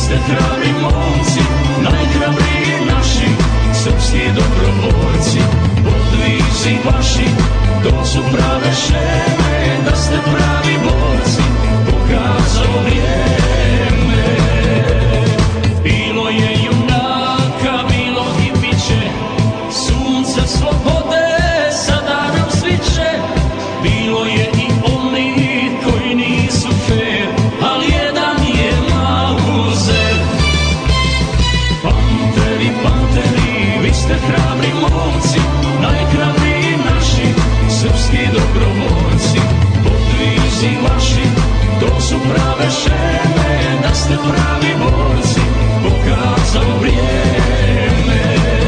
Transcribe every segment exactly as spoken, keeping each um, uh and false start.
ste hrabri momci, najhrabriji naši, srpski dobrovoljci. Podvizi vaši, to su prave šeme, da ste pravi borci, pokazalo vrijeme. Bilo je junaka, bilo i biće, sunce slobode sada nam sviće. Bilo je i oni koji nisu fair, ali jedan je Mauzer. Panteri, panteri, vi ste hrabri momci, najhrabriji naši, srpski dobrovoljci. Podvizi vaši, to su prave šeme, da ste pravi borci, pokazalo vrijeme.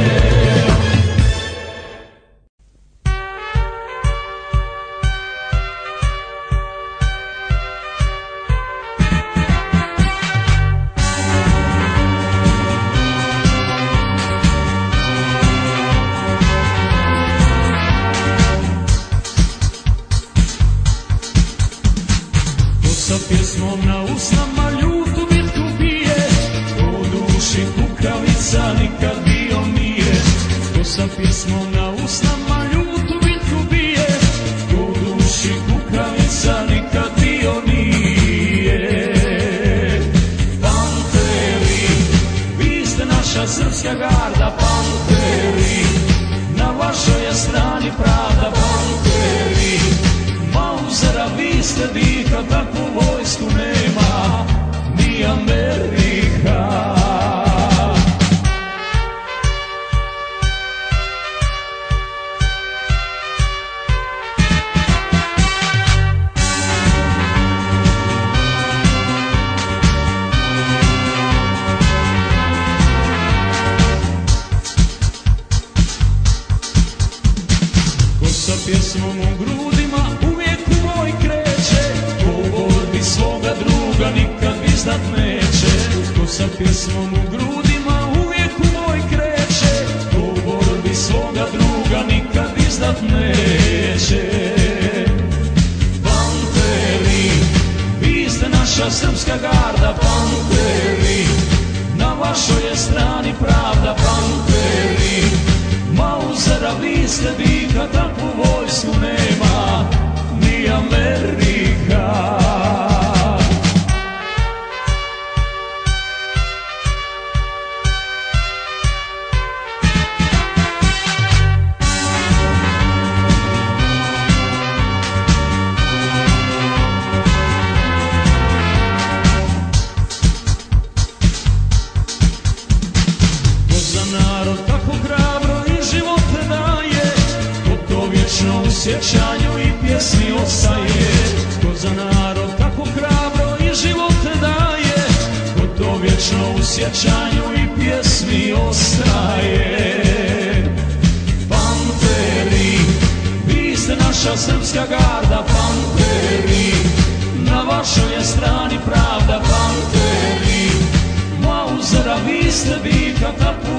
Sa pjesmom na usnama ljutu bitku bije, u duši kukavica nikad bio nije. Ko sa pjesmom na usnama ljutu bitku bije, u duši kukavica nikad bio nije. Panteri, vi ste naša srpska garda, panteri, na vašoj je strani pravda, panteri. Mauzera, vi ste diha, takvu vojsku nema ni Amerika. Ko sa pjesmom u grudima uvijek u boj kreće, ko u borbi svoga druga nikad izdat neće. Ko sa pjesmom u grudima uvijek u boj kreće, ko u borbi svoga druga nikad izdat neće. Panteri, vi ste naša srpska garda, panteri, na vašoj je strani pravda, panteri. Mauzera, vi ste diha, takvu vojsku nema ni Amerika. Ko za narod tako hrabro i živote daje, ko to vječno u sjećanju i pjesmi ostaje. Ko za narod tako hrabro i živote daje, ko to vječno u sjećanju i pjesmi ostaje. Panteri, vi ste naša srpska garda, panteri, na vašoj je strani pravda, panteri. Mauzera, vi ste diha, takvu